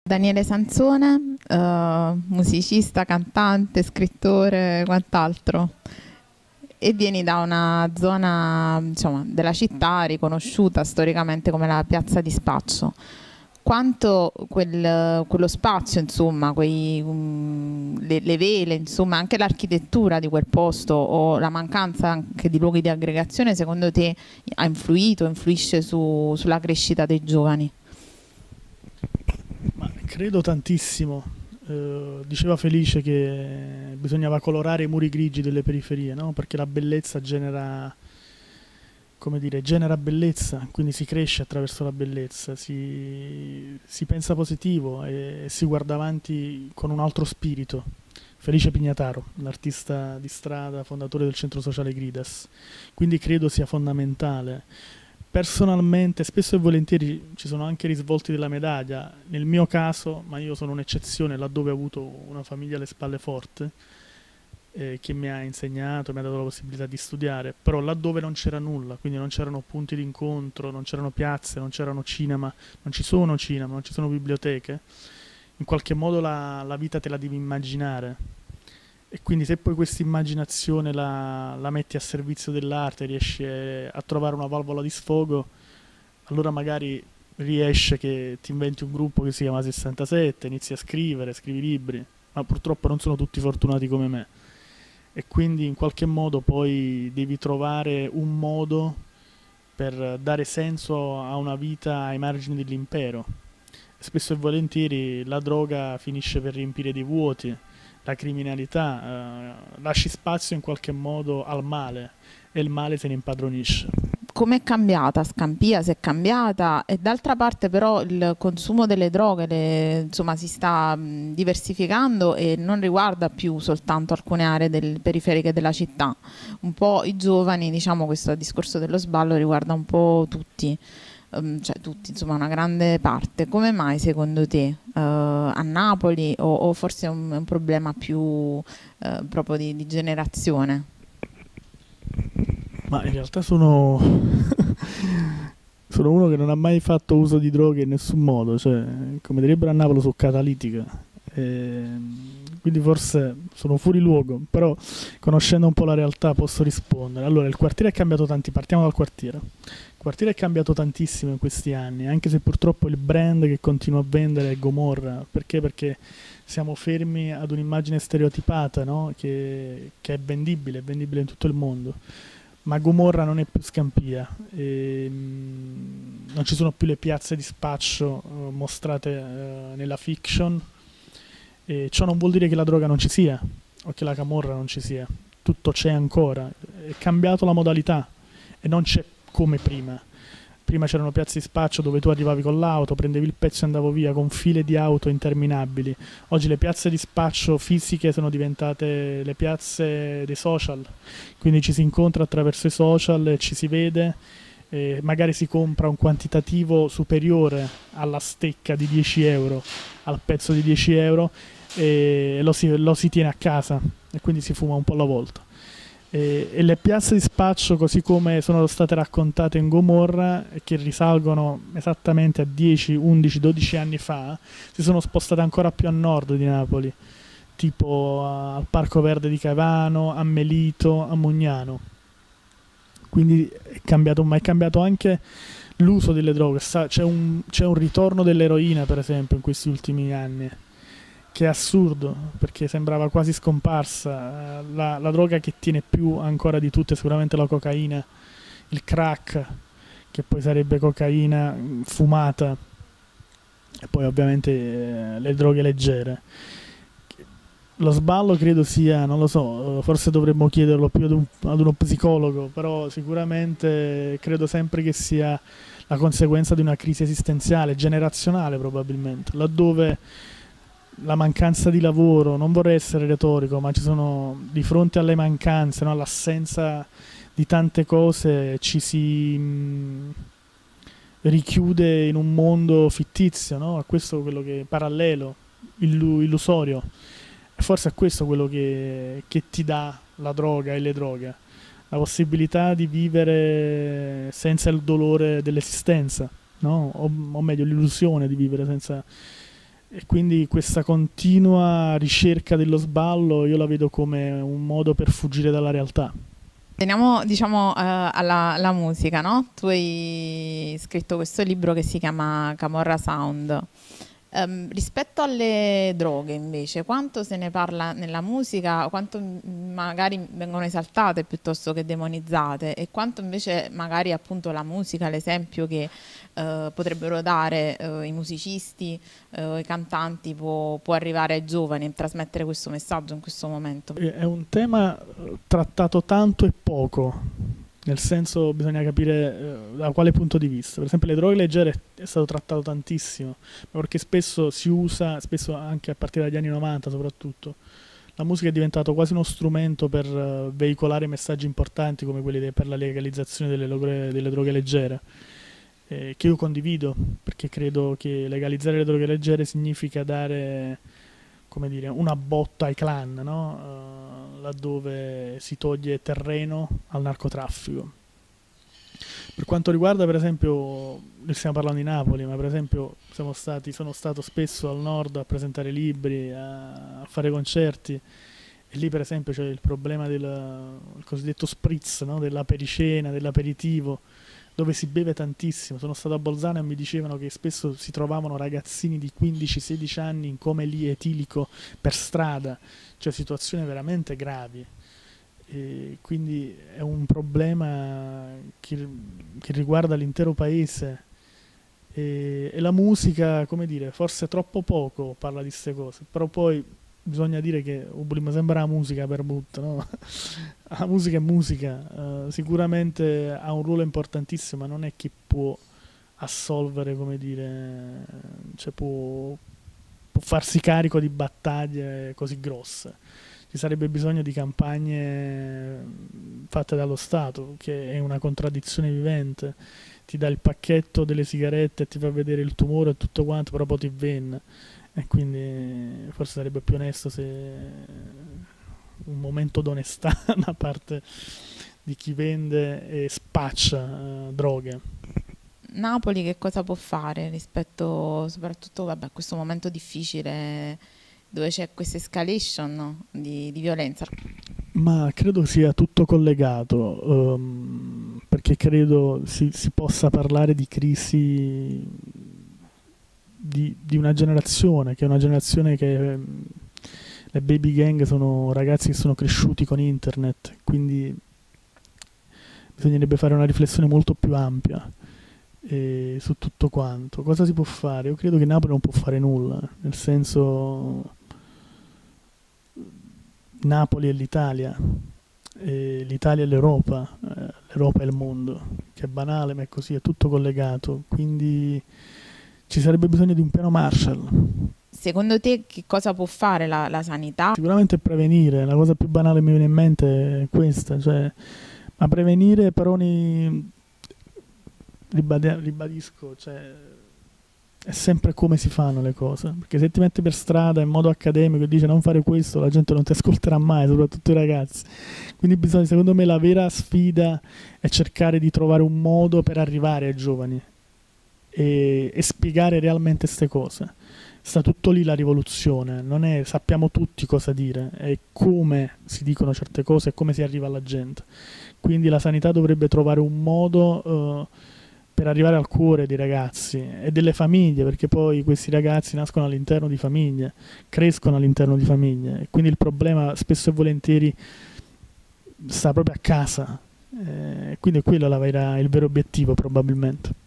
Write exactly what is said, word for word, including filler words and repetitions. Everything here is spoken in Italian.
Daniele Sansone, eh, musicista, cantante, scrittore, quant'altro. E vieni da una zona, insomma, della città riconosciuta storicamente come la piazza di spaccio. Quanto quel- quello spazio, insomma, quei, um, le, le vele, insomma, anche l'architettura di quel posto o la mancanza anche di luoghi di aggregazione, secondo te ha influito, influisce su- sulla crescita dei giovani? Ma credo tantissimo. Eh, diceva Felice che bisognava colorare i muri grigi delle periferie, no? Perché la bellezza genera, come dire, genera bellezza, quindi si cresce attraverso la bellezza, si, si pensa positivo e, e si guarda avanti con un altro spirito. Felice Pignataro, l'artista di strada, fondatore del centro sociale Gridas. Quindi credo sia fondamentale. Personalmente, spesso e volentieri ci sono anche risvolti della medaglia. Nel mio caso, ma io sono un'eccezione, laddove ho avuto una famiglia alle spalle forte, eh, che mi ha insegnato, mi ha dato la possibilità di studiare, però laddove non c'era nulla, quindi non c'erano punti di incontro, non c'erano piazze, non c'erano cinema, non ci sono cinema, non ci sono biblioteche, in qualche modo la, la vita te la devi immaginare. E quindi se poi questa immaginazione la, la metti a servizio dell'arte, riesci a trovare una valvola di sfogo, allora magari riesce che ti inventi un gruppo che si chiama sessantasette, inizi a scrivere, scrivi libri, ma purtroppo non sono tutti fortunati come me. E quindi in qualche modo poi devi trovare un modo per dare senso a una vita ai margini dell'impero. Spesso e volentieri la droga finisce per riempire dei vuoti, la criminalità, eh, lasci spazio in qualche modo al male e il male se ne impadronisce. Com'è cambiata Scampia, se è cambiata, e d'altra parte però il consumo delle droghe le- insomma, si sta mh, diversificando e non riguarda più soltanto alcune aree del- periferiche della città, un po' i giovani, diciamo questo discorso dello sballo riguarda un po' tutti, ehm, cioè tutti, insomma una grande parte. Come mai secondo te eh, a Napoli o, o forse è un, è un problema più eh, proprio di di generazione? Ma in realtà sono, sono uno che non ha mai fatto uso di droghe in nessun modo, cioè, come direbbero a Napoli, sono catalitica. Ehm, quindi forse sono fuori luogo, però conoscendo un po' la realtà posso rispondere. Allora, il quartiere è cambiato tanti, partiamo dal quartiere. Il quartiere è cambiato tantissimo in questi anni, anche se purtroppo il brand che continua a vendere è Gomorra. Perché? Perché siamo fermi ad un'immagine stereotipata, no? che, che è vendibile, è vendibile in tutto il mondo. Ma Gomorra non è più Scampia, e, mm, non ci sono più le piazze di spaccio eh, mostrate eh, nella fiction, e ciò non vuol dire che la droga non ci sia o che la camorra non ci sia, tutto c'è ancora, è cambiato la modalità e non c'è come prima. Prima c'erano piazze di spaccio dove tu arrivavi con l'auto, prendevi il pezzo e andavo via con file di auto interminabili. Oggi le piazze di spaccio fisiche sono diventate le piazze dei social, quindi ci si incontra attraverso i social e ci si vede, e magari si compra un quantitativo superiore alla stecca di dieci euro, al pezzo di dieci euro, e lo si, lo si tiene a casa e quindi si fuma un po' alla volta. E, e le piazze di spaccio, così come sono state raccontate in Gomorra, e che risalgono esattamente a dieci, undici, dodici anni fa, si sono spostate ancora più a nord di Napoli, tipo al Parco Verde di Caivano, a Melito, a Mugnano. Quindi è cambiato, ma è cambiato anche l'uso delle droghe. C'è un, c'è un ritorno dell'eroina, per esempio, in questi ultimi anni, che è assurdo, perché sembrava quasi scomparsa. La, la droga che tiene più ancora di tutte è sicuramente la cocaina, il crack, che poi sarebbe cocaina fumata, e poi ovviamente eh, le droghe leggere. Lo sballo credo sia, non lo so, forse dovremmo chiederlo più ad, un, ad uno psicologo, però sicuramente credo sempre che sia la conseguenza di una crisi esistenziale, generazionale probabilmente, laddove la mancanza di lavoro, non vorrei essere retorico, ma ci sono, di fronte alle mancanze, no, all'assenza di tante cose, ci si mh, richiude in un mondo fittizio, no? A questo quello che parallelo, illu- illusorio. E forse è questo quello che, che ti dà la droga e le droghe, la possibilità di vivere senza il dolore dell'esistenza, no? O, o meglio l'illusione di vivere senza E quindi questa continua ricerca dello sballo io la vedo come un modo per fuggire dalla realtà. Veniamo, diciamo, eh, alla, alla musica, no? Tu hai scritto questo libro che si chiama Camorra Sound. Ehm, rispetto alle droghe, invece, quanto se ne parla nella musica, quanto mm, magari vengono esaltate piuttosto che demonizzate, e quanto invece magari appunto la musica, l'esempio che eh, potrebbero dare eh, i musicisti, eh, i cantanti, può, può arrivare ai giovani e trasmettere questo messaggio in questo momento. È un tema eh, trattato tanto e poco, nel senso bisogna capire eh, da quale punto di vista. Per esempio le droghe leggere è stato trattato tantissimo, perché spesso si usa, spesso anche a partire dagli anni novanta soprattutto, la musica è diventato quasi uno strumento per eh, veicolare messaggi importanti come quelli de- per la legalizzazione delle, logre- delle droghe leggere, eh, che io condivido, perché credo che legalizzare le droghe leggere significa dare, come dire, una botta ai clan, no? Uh, laddove si toglie terreno al narcotraffico. Per quanto riguarda, per esempio, noi stiamo parlando di Napoli, ma per esempio siamo stati, sono stato spesso al nord a presentare libri, a, a fare concerti, e lì per esempio c'è il problema del il cosiddetto spritz, no? Della pericena, dell'aperitivo, dove si beve tantissimo. Sono stato a Bolzano e mi dicevano che spesso si trovavano ragazzini di quindici sedici anni in coma etilico per strada, cioè situazioni veramente gravi. E quindi è un problema che, che riguarda l'intero paese, e, e la musica, come dire, forse troppo poco parla di queste cose, però poi bisogna dire che mi sembra la musica per butto, no? La musica è musica, uh, sicuramente ha un ruolo importantissimo, ma non è che può assolvere, come dire, cioè può, può farsi carico di battaglie così grosse. Ci sarebbe bisogno di campagne fatte dallo Stato, che è una contraddizione vivente. Ti dà il pacchetto delle sigarette e ti fa vedere il tumore e tutto quanto, però poi ti venne. E quindi forse sarebbe più onesto se un momento d'onestà da parte di chi vende e spaccia uh, droghe. Napoli che cosa può fare rispetto soprattutto vabbè, a questo momento difficile dove c'è questa escalation, no? di, di violenza? Ma credo sia tutto collegato, um, perché credo si, si possa parlare di crisi di, di una generazione, che è una generazione che le baby gang sono ragazzi che sono cresciuti con internet, quindi bisognerebbe fare una riflessione molto più ampia eh, su tutto quanto. Cosa si può fare? Io credo che Napoli non può fare nulla, nel senso Napoli è l'Italia, e l'Italia è l'Europa, eh, l'Europa è il mondo, che è banale ma è così, è tutto collegato, quindi ci sarebbe bisogno di un piano Marshall. Secondo te che cosa può fare la, la sanità? Sicuramente prevenire, la cosa più banale che mi viene in mente è questa, cioè, ma prevenire però ni, ribadi- ribadisco, cioè, è sempre come si fanno le cose, perché se ti metti per strada in modo accademico e dici non fare questo, la gente non ti ascolterà mai, soprattutto i ragazzi. Quindi bisogna, secondo me la vera sfida è cercare di trovare un modo per arrivare ai giovani e, e spiegare realmente queste cose. Sta tutto lì la rivoluzione, non è sappiamo tutti cosa dire, è come si dicono certe cose e come si arriva alla gente. Quindi la sanità dovrebbe trovare un modo uh, per arrivare al cuore dei ragazzi e delle famiglie, perché poi questi ragazzi nascono all'interno di famiglie, crescono all'interno di famiglie, e quindi il problema spesso e volentieri sta proprio a casa, eh, quindi quello è la vera, il vero obiettivo probabilmente.